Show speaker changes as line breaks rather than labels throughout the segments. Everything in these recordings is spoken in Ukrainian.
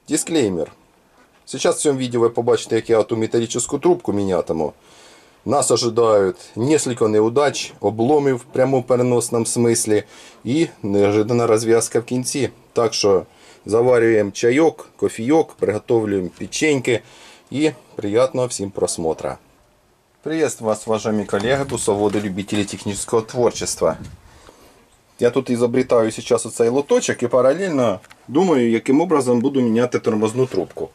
Дисклеймер. Сейчас в цьому відео ви побачите, як я ту металічну трубку мінятиму. Нас ожидають несколько неудач, обломів в прямому переносному смислі і неожиданна розв'язка в кінці. Так що заварюємо чайок, кофійок, приготовлюємо печеньки и приятного всем просмотра. Приветствую вас, уважаемые коллеги, бусоводы, любители технического творчества. Я тут изобретаю сейчас оцей лоточок и параллельно думаю, яким образом буду міняти тормозну трубку.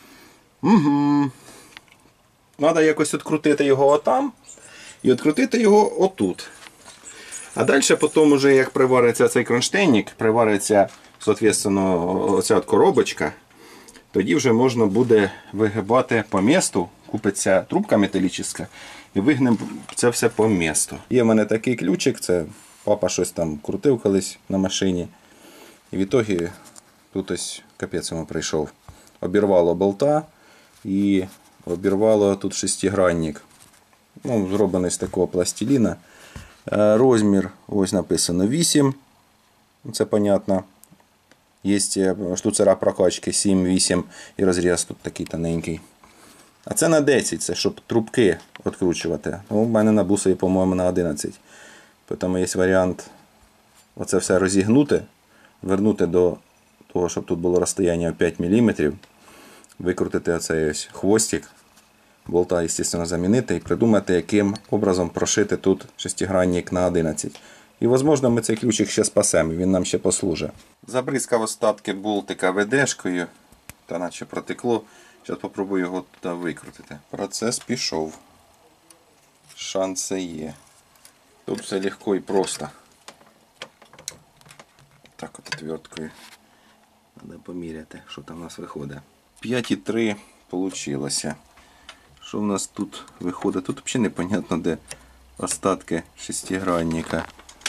Надо якось відкрутити його отам і відкрутити його отут. А далі потім, уже, як привариться цей кронштейник, привариться, соответственно, оця от коробочка, тоді вже можна буде вигибати по місту, купиться трубка металічна і вигнемо це все по місту. Є в мене такий ключик, це папа щось там крутив колись на машині. І в ітогі тут ось капець йому прийшов. Обірвало болта і обірвало тут шестигранник. Ну, зроблений з такого пластиліна. Розмір, ось написано 8. Це понятно. Є штуцера прокачки 7-8 і розріз тут такий тоненький. А це на 10, це щоб трубки відкручувати. У мене на бусові, по-моєму, на 11. Тому є варіант оце все розігнути, вернути до того, щоб тут було розстояння 5 мм, викрутити оцей ось хвостик, болта, звісно, замінити і придумати, яким образом прошити тут шестигранник на 11. І, можливо, ми цей ключик ще спасемо, він нам ще послужить. Забризкав остатки болтика ВДшкою, та наче протекло. Зараз спробую його туди викрутити. Процес пішов. Шанси є. Тут все легко і просто. Так от отверткою. Треба поміряти, що там у нас виходить. 5,3 вийшло. Що в нас тут виходить? Тут взагалі непонятно, де остатки шестигранника.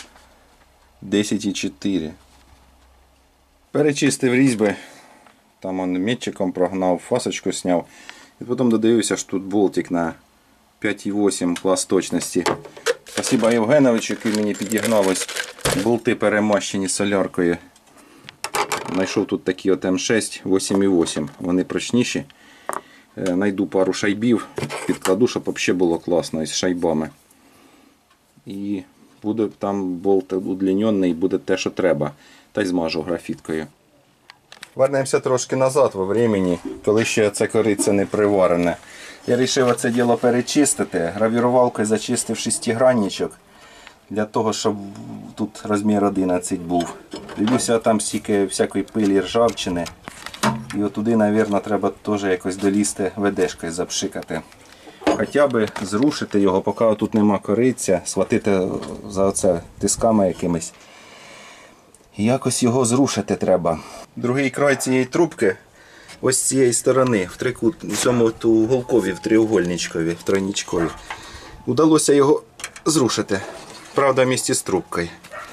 10,4. Перечистив різьби. Там он метчиком прогнав, фасочку зняв. І потім додаюся, що тут болтик на 5,8 клас точності. Спасибо Євгеновичу, який мені підігнав ось болти перемащені соляркою. Знайшов тут такі от М6 8,8. Вони прочніші. Найду пару шайбів, підкладу, щоб взагалі було класно із шайбами. І буде там болт удлінений, буде те, що треба. Та й змажу графіткою. Вернемося трошки назад во времени, коли ще це кориця не приварене. Я вирішив це діло перечистити. Гравірувалкою зачистив шестигранничок. Для того, щоб тут розмір 11 був. Дивлюся, там стільки всякої пилі, ржавчини. І отуди, мабуть, треба теж якось долізти ВДшкою запшикати. Хоча б зрушити його, поки тут нема кориця, схватити за оце тисками якимись. Якось його зрушити треба. Другий край цієї трубки, ось з цієї сторони, в цьому уголкові, в треугольничкові, в тройничкові. Удалося його зрушити. Правда, в місті з трубкою.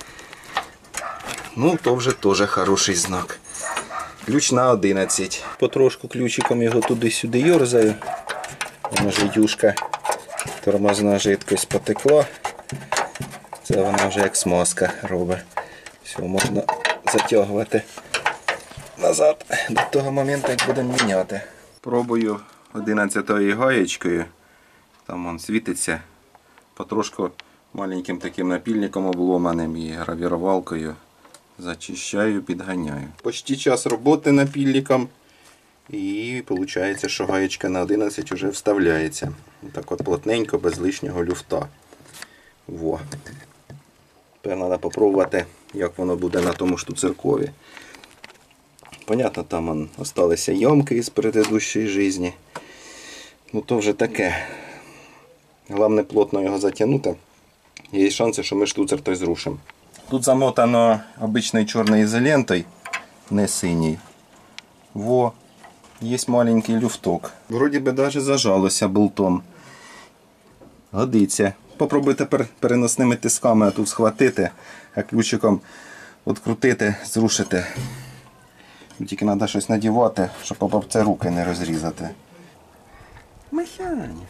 Ну, то вже теж хороший знак. Ключ на 11. Потрошку ключиком його туди-сюди йорзаю. Воно ж юшка, тормозна жидкость потекла. Це вона вже як смазка робить. Все, можна затягувати назад до того моменту, як будемо міняти. Пробую 11-ю гаєчкою. Там он світиться. Потрошку маленьким таким напільником обломаним і гравірувалкою зачищаю, підганяю. Почти час роботи напільником. І виходить, що гаєчка на 11 вже вставляється. Так от плотненько, без лишнього люфта. Во. Тепер треба спробувати, як воно буде на тому штуцеркові. Понятно, там залишилися ямки з предыдущої житті. Ну то вже таке. Головне плотно його затягнути. Є шанси, що ми штуцер той зрушимо. Тут замотано обичною чорною ізолентою, не синій. Во. Є маленький люфток. Вроді би навіть зажалося болтом. Годиться. Попробуй тепер переносними тисками тут схватити, а ключиком відкрутити, зрушити. Тільки треба щось надівати, щоб об це руки не розрізати. Михань.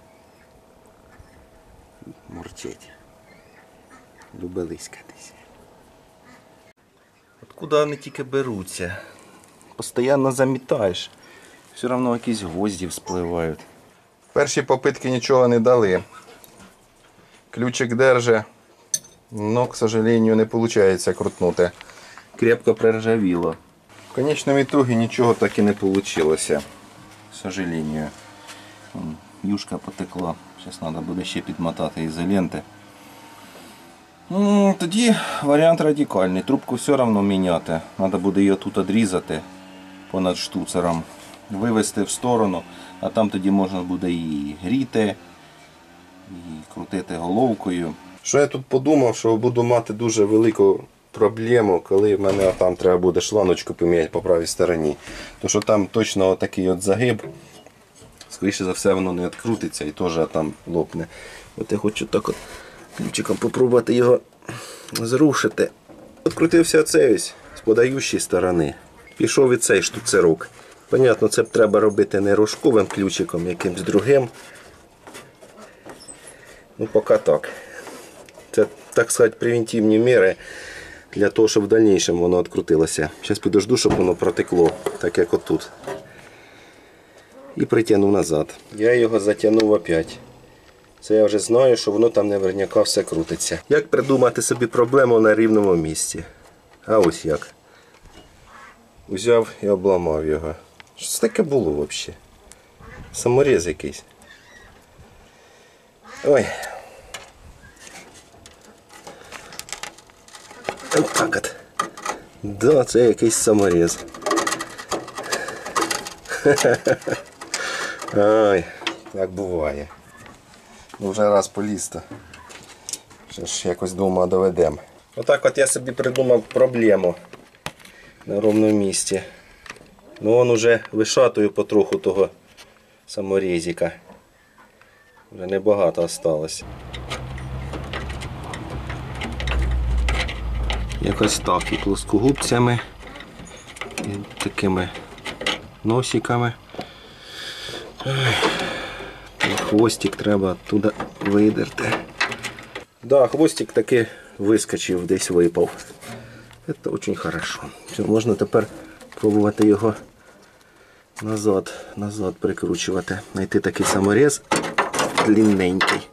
Мурчить. Любить лискатися. Откуда вони тільки беруться? постійно замітаєш. Все одно якісь гвозді вспливають. Перші попитки нічого не дали. Ключик держи, но, к сожалению, не виходить крутнути. Крепко приржавіло. В конечному итоге нічого так і не вийшло. К сожалению. Юшка потекла. Зараз треба буде ще підмотати ізоленти. Тоді варіант радикальний. Трубку все одно міняти. Треба буде її тут відрізати понад штуцером. Вивести в сторону, а там тоді можна буде і гріти, і крутити головкою. Що я тут подумав, що буду мати дуже велику проблему, коли в мене там треба буде шланочку поміняти по правій стороні. Тому що там точно такий от загиб. Скоріше за все воно не відкрутиться і теж там лопне. От я хочу так от ключиком попробувати його зрушити. Відкрутився оцей ось з подаючої сторони. Пішов і цей штуцерок. Понятно, це треба робити не рожковим ключиком, якимсь другим. Ну, поки так. Це, так сказати, превентивні міри для того, щоб в дальнішому воно відкрутилося. Зараз підожду, щоб воно протекло, так як отут. І притягнув назад. Я його затягнув опять. Це я вже знаю, що воно там наверняка все крутиться. Як придумати собі проблему на рівному місці? А ось як. Взяв і обламав його. Що це таке було взагалі? Саморіз якийсь. Ой. Ось так от. Да, це якийсь саморіз. Ой, так буває. Ну вже раз поліз-то. Ще ж якось дома доведемо. Отак от я собі придумав проблему на ровному місці. Ну он уже вишатую потроху того саморізика. Вже небагато осталось. Якось так, і плоскогубцями, і такими носиками. Хвостик треба туди видерти. Да, хвостик таки вискочив, десь випав. Це дуже хорошо. Все, можна тепер пробувати його назад прикручувати. Знайти такий саморіз длинненький,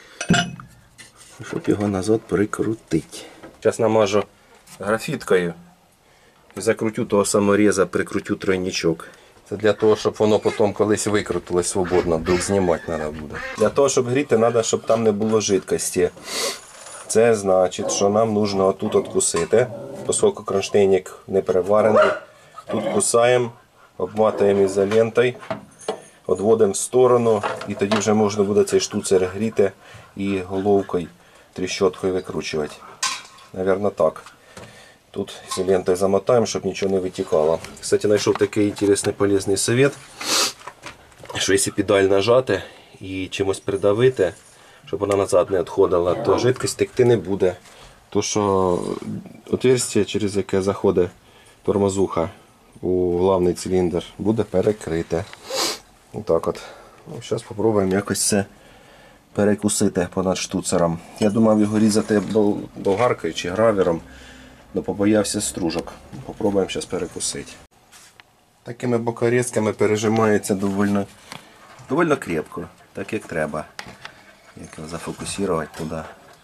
щоб його назад прикрутити. Зараз намажу графіткою і закрутю того саморіза, прикрутю тройничок. Це для того, щоб воно потім колись викрутилось свободно, вдруг знімати треба буде. Для того, щоб гріти, треба, щоб там не було жидкості. Це значить, що нам потрібно отут откусити, оскільки кронштейник не переварений. Тут кусаємо, обматуємо ізолентою, відводимо в сторону і тоді вже можна буде цей штуцер гріти і головкою, тріщоткою викручувати. Наверно, так. Тут ізолентою замотаємо, щоб нічого не витікало. Кстати, знайшов такий цікавий полезний совет, що якщо педаль нажати і чимось придавити, щоб вона назад не відходила, то жидкість текти не буде. То що отверстие, через яке заходить тормозуха у головний циліндр, буде перекрите. Отак от. Зараз спробуємо якось це перекусити понад штуцером. Я думав його різати болгаркою чи гравером, але побоявся стружок. Попробуємо зараз перекусити. Такими бокорізками пережимається доволі крепко, так як треба. Як його зафокусувати туди.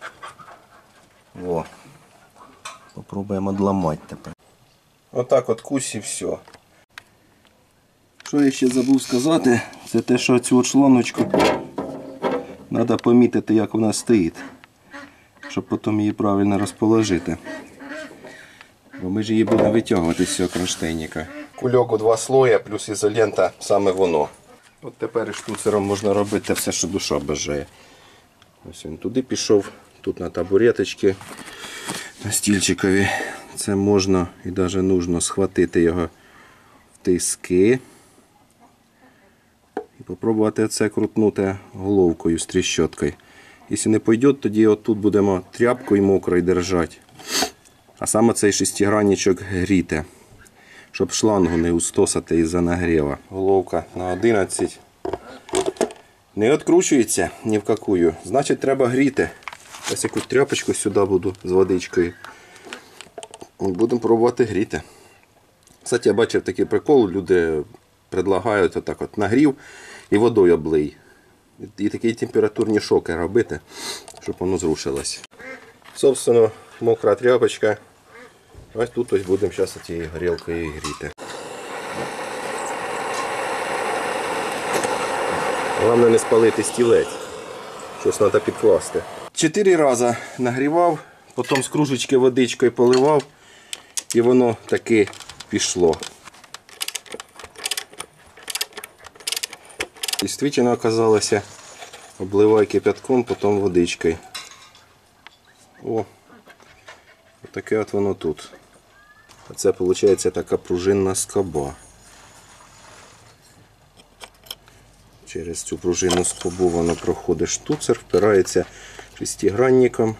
О. Попробуємо відламати тепер. Отак от кусь і все. Що я ще забув сказати, це те, що цю шланочку треба помітити, як вона стоїть, щоб потім її правильно розположити. Бо ми ж її будемо витягувати з цього кронштейника. Кульок у 2 слої, плюс ізолента, саме воно. От тепер штуцером можна робити все, що душа бажає. Ось він туди пішов, тут на табуреточці, на стільчикові. Це можна і навіть нужно схватити його в тиски. І спробувати це крутнути головкою з тріщоткою. Якщо не пойде, тоді отут будемо тряпкою мокрою держати. А саме цей шестигранничок гріти, щоб шлангу не устосати із-за нагріва. Головка на 11. Не відкручується ні в какую. Значить, треба гріти. Ось якусь тряпочку сюди буду з водичкою. І будемо пробувати гріти. Кстати, я бачив такий прикол, люди предлагають отак от нагрів і водою облий. І такі температурні шоки робити, щоб воно зрушилось. Собственно, мокра тряпочка. Ось тут ось будемо зараз цією горілкою гріти. Головне не спалити стілець. Щось треба підкласти. 4 рази нагрівав, потім з кружечки водичкою поливав і воно таки пішло. Дійсно оказалося, обливай кипятком, потім водичкою. О, таке от воно тут. Це виходить така пружинна скоба. Через цю пружинну скобу воно проходить штуцер, впирається шестигранником.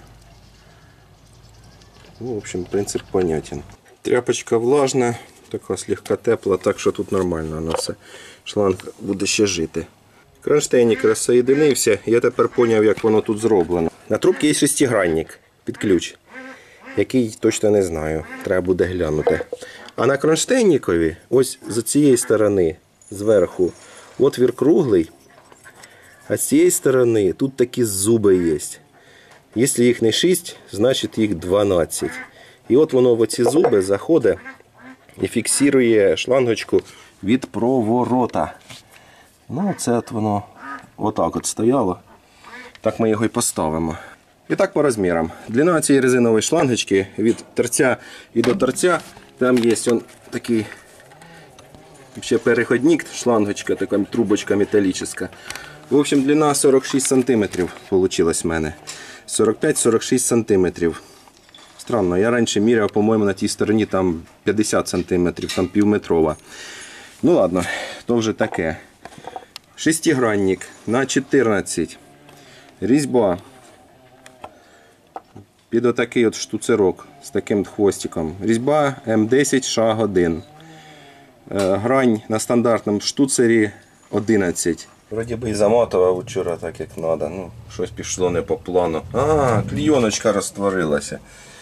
Ну, в общем, принцип понятен. Тряпочка влажна, така слегка тепла, так що тут нормально воно все. Шланг буде ще жити. Кронштейник розсоєдинився, я тепер зрозумів, як воно тут зроблено. На трубці є шестигранник під ключ, який точно не знаю, треба буде глянути. А на кронштейникові, ось з цієї сторони, зверху, отвір круглий, а з цієї сторони тут такі зуби є. Якщо їх не 6, значить їх 12. І от воно в оці зуби заходить і фіксує шлангочку від проворота. Ну, це от воно отак от стояло. Так ми його і поставимо. І так по розмірам. Длина цієї резинової шлангочки від торця і до торця, там є он такий ще переходник, шлангочка, така трубочка металічна. В общем, длина 46 см получилась в мене. 45-46 см. Странно, я раніше міряв, по-моєму, на тій стороні там 50 см, там півметрова. Ну ладно, то вже таке. Шестигранник на 14. Різьба. Під отакий от штуцерок з таким хвостиком. Різьба М10 шаг 1. Грань на стандартному штуцері 11. Вроді би і замотував вчора так як треба. Ну, щось пішло не по плану. А, клійоночка розтворилася.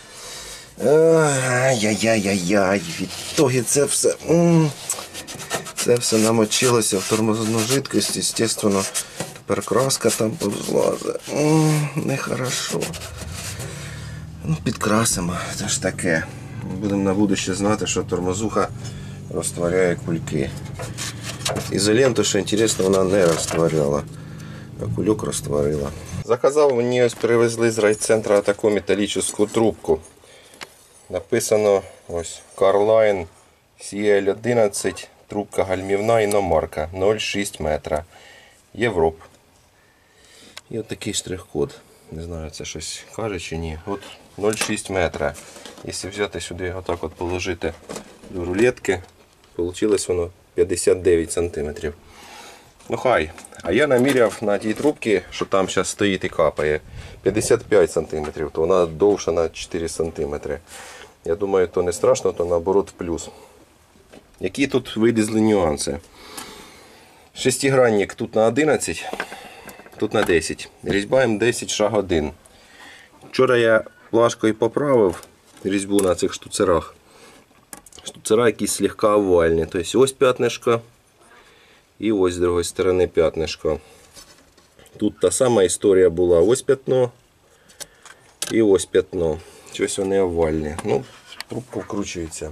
Ай-яй-яй-яй-яй. Відтоді це все. Це все намочилося в тормозну жидкость, звісно. Тепер краска там повзлазить. Нехорошо. Ну, підкрасимо, це ж таке. Будемо на будуще знати, що тормозуха розтворяє кульки. Ізоленту, що інтересно, вона не розтворяла, а кульок розтворила. Заказав, мені ось привезли з райцентру таку металічну трубку. Написано ось Carline CL11, трубка гальмівна іномарка 0,6 метра. Європ. І от такий штрих-код. Не знаю, це щось каже чи ні. От 0,6 метра. Якщо взяти сюди, отак от положити до рулетки, вийшло воно 59 см. Ну хай. А я наміряв на тій трубці, що там зараз стоїть і капає, 55 см, то вона довша на 4 см. Я думаю, то не страшно, то наоборот в плюс. Які тут вилізли нюанси? Шестигранник тут на 11, тут на 10. Різьба М10 шаг 1. Вчора я плашкою поправив різьбу на цих штуцерах. Штуцера якісь слегка овальні. Тобто ось п'ятнишко і ось з другої сторони п'ятнишко. Тут та сама історія була. Ось п'ятно і ось п'ятно. Щось вони овальні. Ну, трубка вкручується.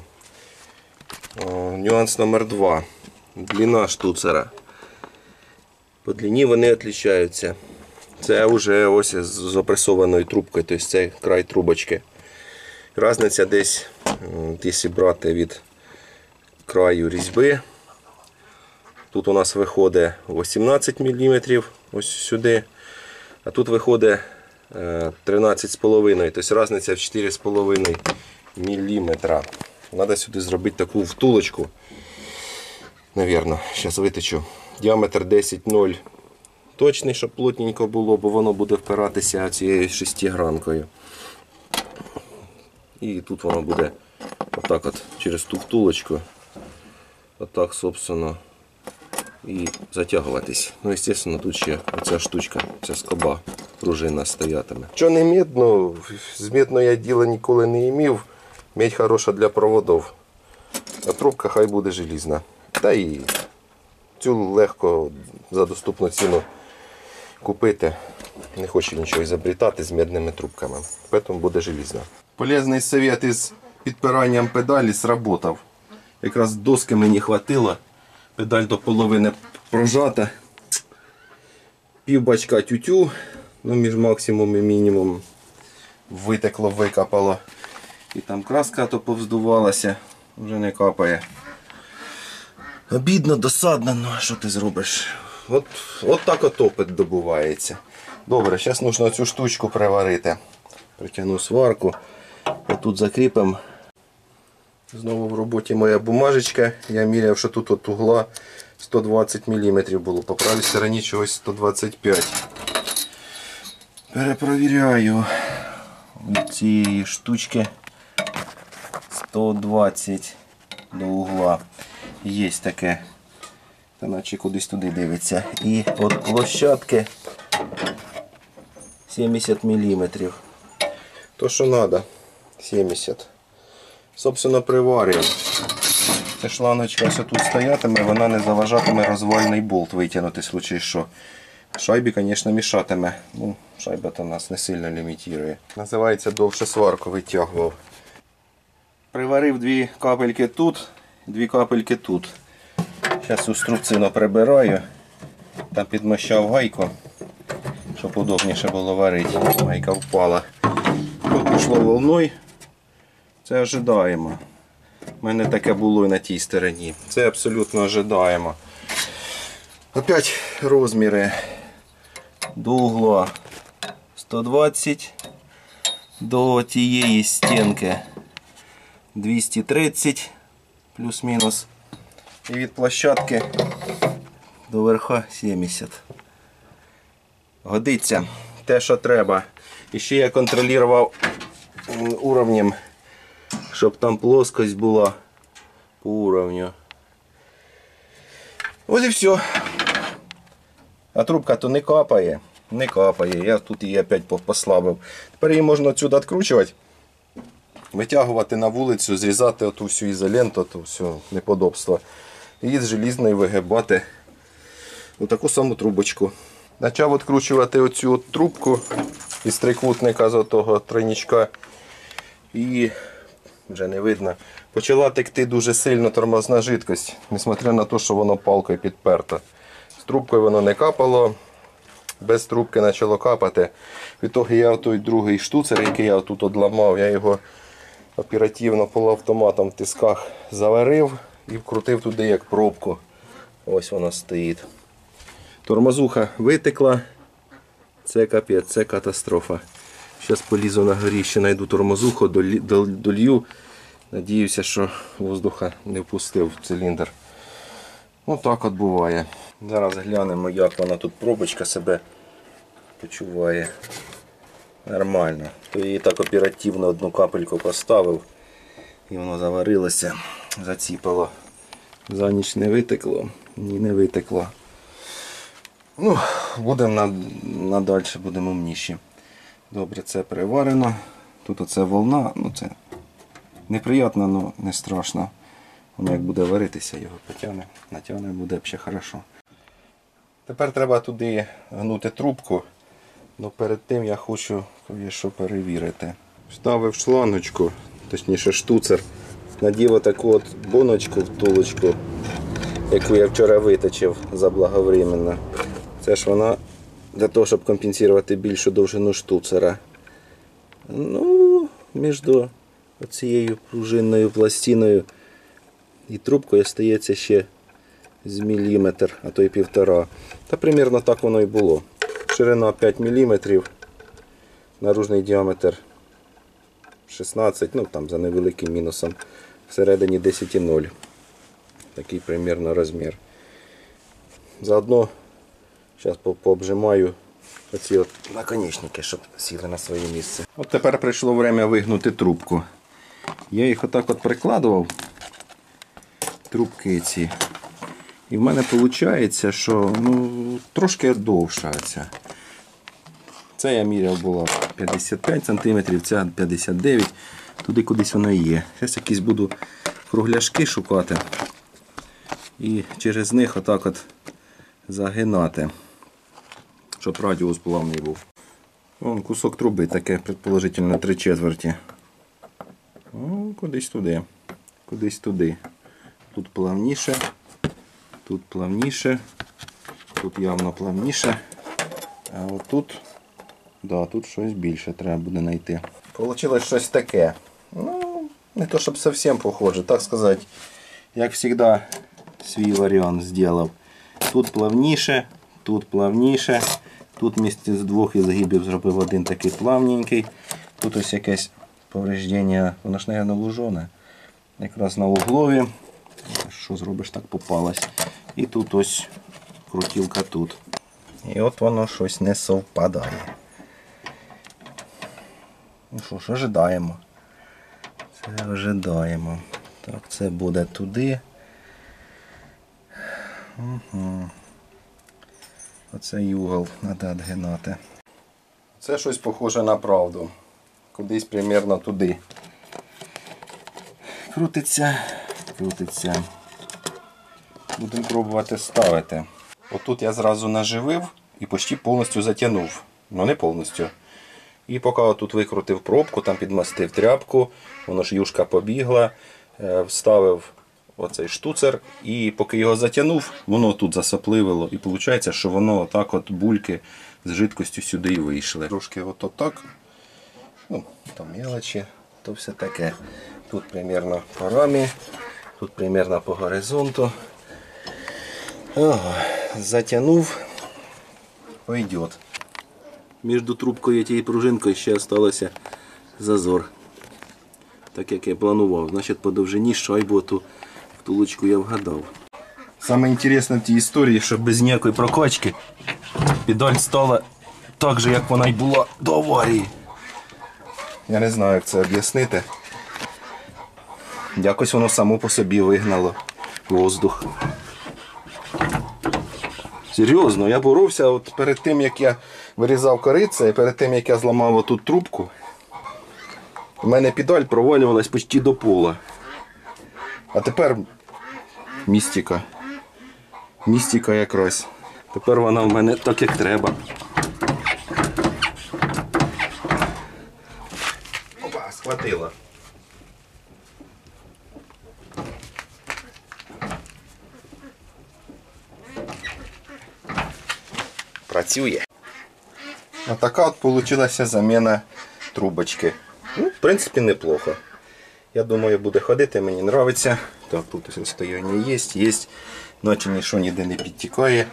Нюанс номер 2. Длина штуцера. По длині вони відрізняються. Це вже ось з опресованою трубкою, тобто це край трубочки. Різниця десь, якщо брати від краю різьби, тут у нас виходить 18 мм, ось сюди, а тут виходить 13,5, тобто різниця в 4,5 мм. Треба сюди зробити таку втулочку, навірно, зараз витечу. Діаметр 10,0 точний, щоб плотненько було, бо воно буде впиратися цією шестигранкою. І тут воно буде отак от через ту втулочку, отак, собственно, і затягуватись. Ну, звісно, тут ще оця штучка, ця скоба пружина стоятиме. Що не медну, з медного я діла ніколи не мав. Медь хороша для проводів.
а трубка хай буде желізна. Та і цю легко за доступну ціну купити. Не хочу нічого ізобретати з медними трубками. Тому буде желізна.
Полезний совет із підпиранням педалі сработав. Якраз доски мені хватило. Педаль до половини прожата. Пів бачка тютю, ну між максимум і мінімум. Витекло, викапало. І там краска то повздувалася, вже не капає. Обідно, досадно, ну що ти зробиш? От так от опит добувається. Добре, зараз потрібно цю штучку приварити. Притягну сварку. Отут закріпимо. Знову в роботі моя бумажечка. Я міряв, що тут от угла 120 мм було. По правій стороні чогось 125. Перепровіряю. Від цієї штучки 120 до угла. Є таке. Та наче кудись туди дивиться. І от площадки 70 мм. То, що треба. 70. Собственно, приварюємо. Ця шланочка ось тут стоятиме, вона не заважатиме розвальний болт витягнути, в случаї що. Шайбі, звісно, мішатиме. Ну, шайба то нас не сильно лімітує. Називається довше сварку витягував. Приварив 2 капельки тут, 2 капельки тут. Зараз цю струбцину прибираю. Там підмощав гайку, щоб удобніше було варити. Гайка впала. Тут пішло волною. Це ожидаємо. У мене таке було і на тій стороні. Це абсолютно ожидаємо. Опять розміри. До угла 120, до тієї стінки 230 плюс-мінус. І від площадки до верха 70. Годиться те, що треба. І ще я контролював уровнем, щоб там плоскость була по уровню. Ось і все. А трубка то не капає. Не капає. Я тут її опять послабив. Тепер її можна отсюди відкручувати, витягувати на вулицю, зрізати оту всю ізоленту, оту всю неподобство. І з желізної вигибати отаку саму трубочку. Почав відкручувати оцю трубку із трикутника з того тройничка. І вже не видно. Почала текти дуже сильно тормозна жидкость, несмотря на те, що воно палкою підперто. З трубкою воно не капало, без трубки почало капати. Відтоді я той другий штуцер, який я тут одламав, я його оперативно полуавтоматом в тисках заварив і вкрутив туди як пробку. Ось вона стоїть. Тормозуха витекла. Це капець, це катастрофа. Зараз полізу на горі, ще знайду тормозуху, долью. Надіюся, що воздуха не впустив в циліндр. Ось так от буває. Зараз глянемо, як вона тут пробочка себе почуває. Нормально. То її так оперативно одну капельку поставив і воно заварилося, заціпало. За ніч не витекло, ні, не витекло. Ну, будемо надальше, будемо умніші. Добре, це приварено. Тут оце волна, ну це неприємно, але не страшно. Воно як буде варитися, його потягне, натягне, буде ще хорошо. Тепер треба туди гнути трубку. Но перед тим я хочу що перевірити. Вставив шлангочку, точніше штуцер. Надів отаку от боночку, втулочку, яку я вчора виточив заблаговременно. Це ж вона для того, щоб компенсувати більшу довжину штуцера. Ну, між цією пружинною пластиною і трубкою стається ще з міліметр, а то й 1,5. Та примірно так воно і було. Ширина 5 мм, наружний діаметр 16, ну там за невеликим мінусом, всередині 10,0. Такий примірно розмір. Заодно зараз пообжимаю оці от наконечники, щоб сіли на своє місце. От тепер прийшло время вигнути трубку. Я їх отак от прикладував, трубки ці. І в мене виходить, що трошки довша ця. Це я міряв, було 55 см, ця 59 туди кудись воно і є. Зараз якийсь буду кругляшки шукати і через них отак от загинати, щоб радіус плавний був. Вон кусок труби таке, предположительно 3/4. Ну, кудись туди. Кудись туди. Тут плавніше, тут плавніше, тут явно плавніше. А отут, да, тут щось більше треба буде знайти. Получилось щось таке. Ну, не то щоб зовсім похоже, так сказати, як завжди, свій варіант зробив. Тут плавніше, тут плавніше. Тут вместе з двох ізгибів зробив один такий плавненький. Тут ось якесь повреждення, воно ж, мабуть, лужоне. Якраз на углові. Що зробиш, так попалось. І тут ось крутілка тут. І от воно щось не совпадає. Ну що ж, ожидаємо. Це ожидаємо. Так, це буде туди. Угу. Оцей угол треба відгинати. Це щось похоже на правду. Кудись примерно туди. Крутиться, крутиться. Будемо пробувати ставити. Отут я зразу наживив і почти повністю затягнув. Ну не повністю. І поки отут викрутив пробку, там підмастив тряпку, воно ж юшка побігла, вставив оцей штуцер, і поки його затягнув, воно тут засопливило. І виходить, що воно отак от бульки з жидкостю сюди і вийшли. Трошки от так, ну, там мелочі, то все таке. Тут примерно по рамі, тут примерно по горизонту. Ого, затягнув, пойдет. Між трубкою і тією пружинкою ще залишився зазор. Так як я планував. Значить, по довжині шайбу ту втулочку я вгадав. Саме інтересне в тій історії, що без ніякої прокачки педаль стала так же, як вона й була до аварії. Я не знаю, як це об'яснити. Якось воно само по собі вигнало воздух. Серйозно, я боровся от перед тим, як я вирізав кориця і перед тим, як я зламав отут трубку. У мене педаль провалювалась почти до пола. А тепер містика. Містика якраз. Тепер вона в мене так, як треба. Опа, схватила. Працює. Отака от получилася заміна трубочки. Ну, в принципі, неплохо. Я думаю, буде ходити, мені подобається. Так, тут розстояння є, наче нічого ніде не підтікає.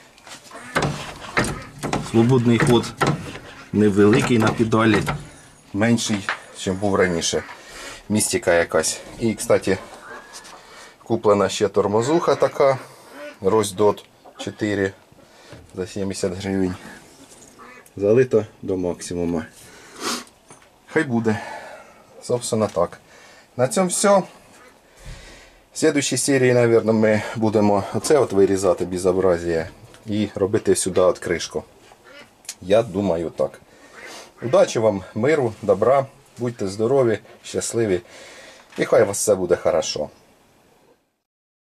Свободний ход невеликий на педалі, менший, ніж був раніше. Містика якась. І, кстати, куплена ще тормозуха така, Роздот 4 за 70 гривень. Залито до максимуму. Хай буде. Собственно так. На цьому все. В следующей серії, мабуть, ми будемо оце от вирізати безобразие і робити сюди от кришку. Я думаю так. Удачі вам, миру, добра, будьте здорові, щасливі і хай у вас все буде хорошо.